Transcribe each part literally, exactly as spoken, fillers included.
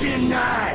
Denied!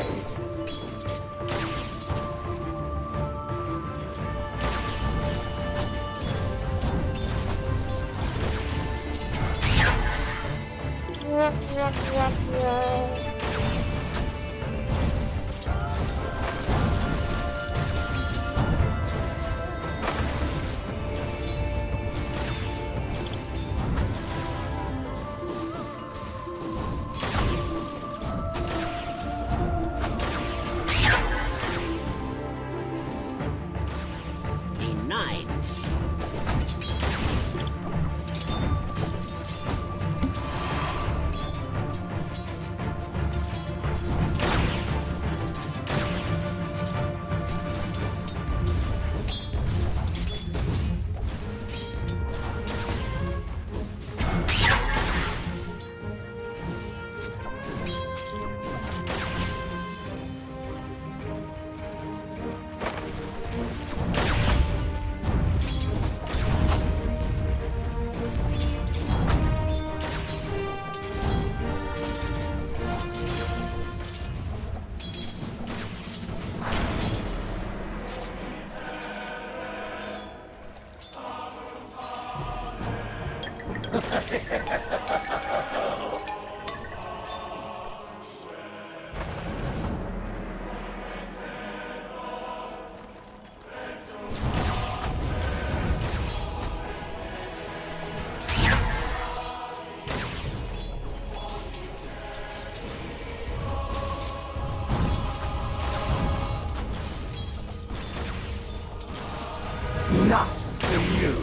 Not for you.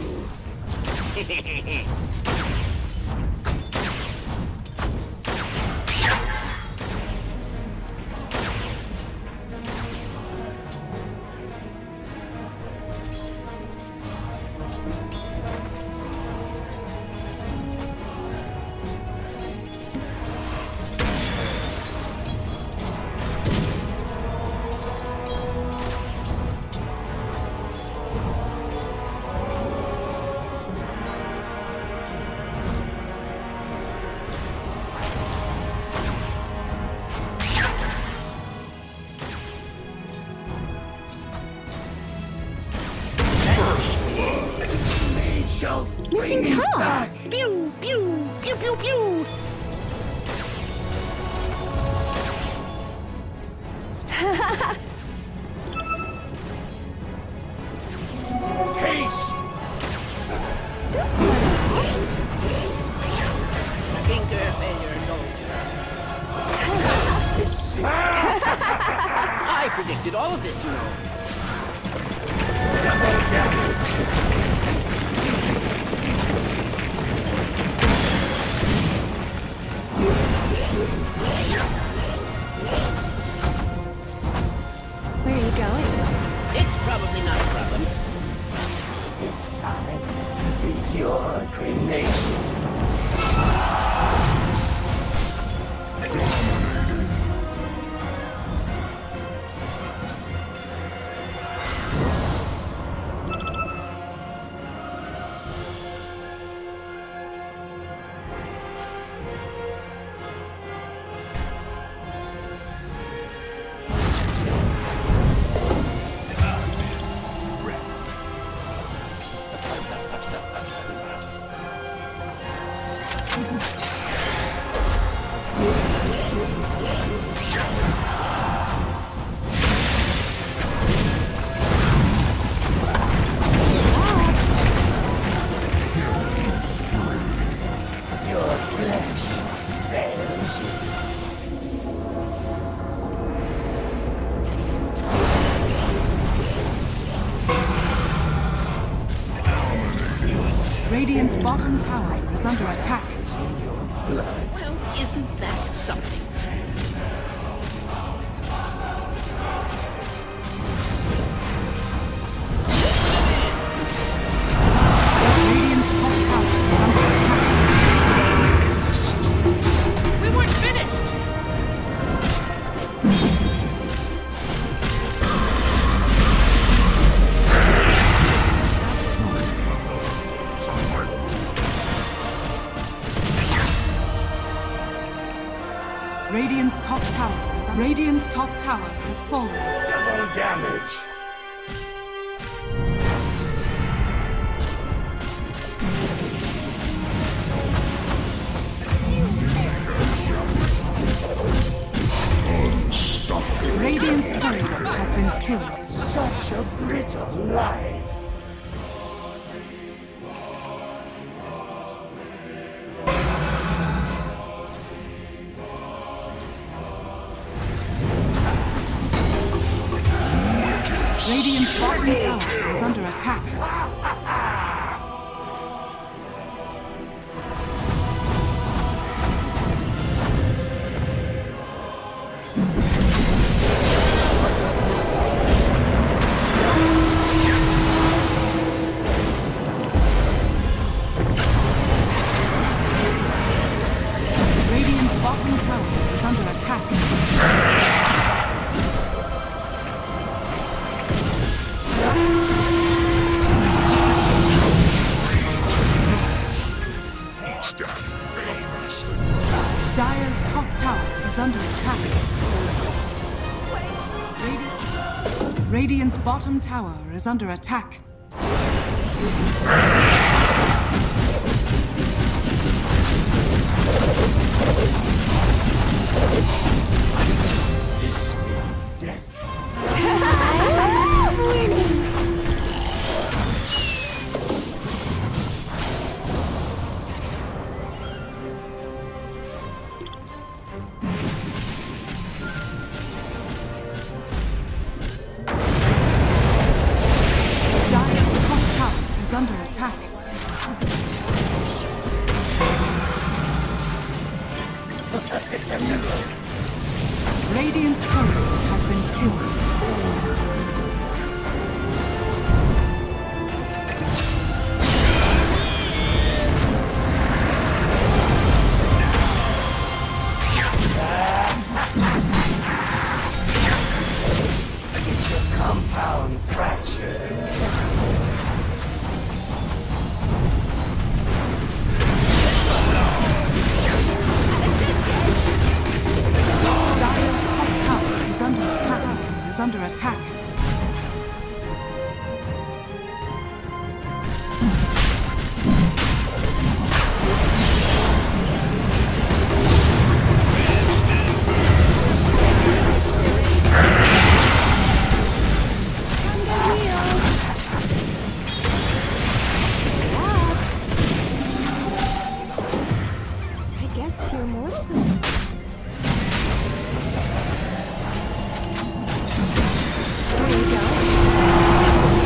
Missing tar! Pew, pew, pew, pew, pew! Haste! Finger failure, soldier. I predicted all of this, you know. Double damage! Where are you going? It's probably not a problem. It's time for your cremation. Radiant's bottom tower is under attack. Well, isn't that something? Radiant's top tower is under attack. We weren't finished! Radiant's top tower is Radiant's top tower has fallen. Double damage. Radiant's courier has been killed. Such a brittle life. Radiant's bottom tower is under attack. Radiant's bottom tower is under attack. Dire's top tower is under attack. Radi- Radiant's bottom tower is under attack. This will be death. Dire's top tower is under attack. Radiant's courier has been killed. It's a compound fracture. Dire's top tower is under attack. Is under attack. I guess you're mortal. There you go.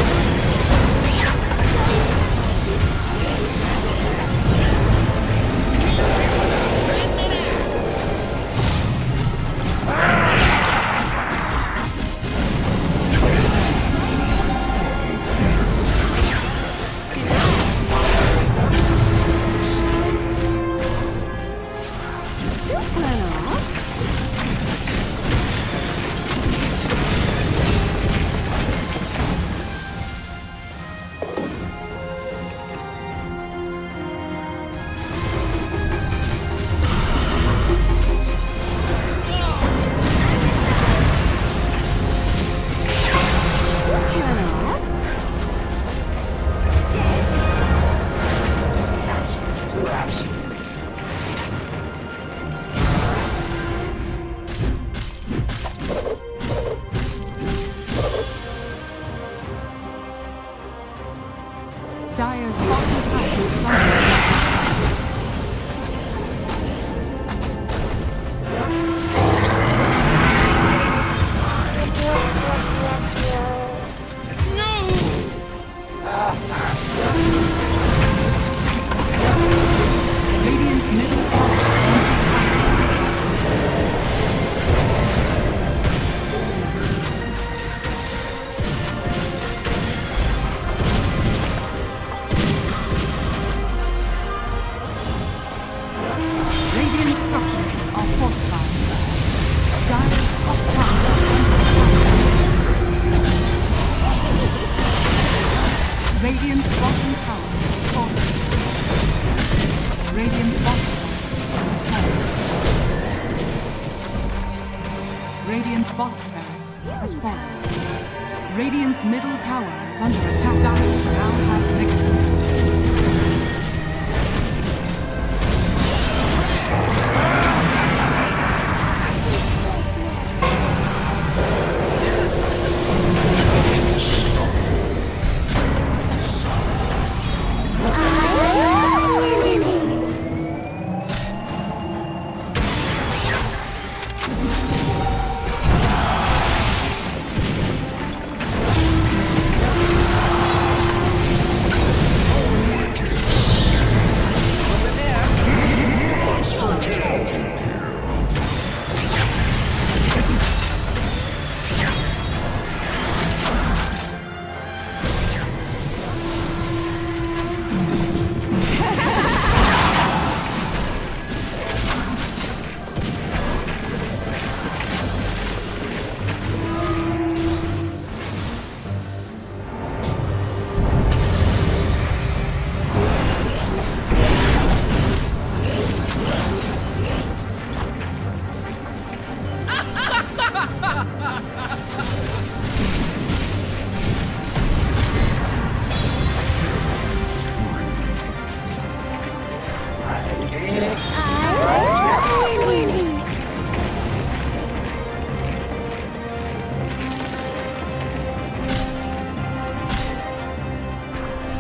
Ashes to ashes. Dire's bottom tower is under attack. Radiant's middle tower is under attack. Radiant structures are fortified. Dire's top tower is under attack. Radiant's bottom tower is falling. Radiant's bottom tower is falling. Radiant's bottom barracks has fallen. Radiant's middle tower is under attack. Dire now have victories.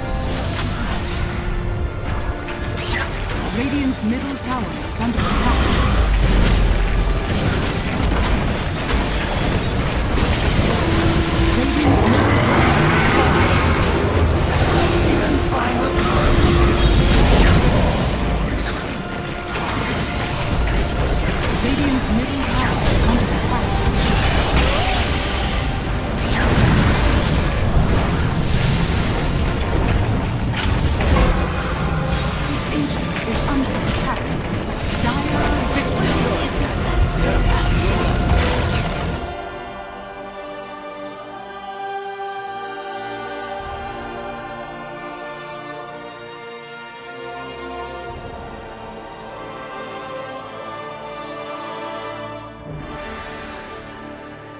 Radiant's middle tower is under attack.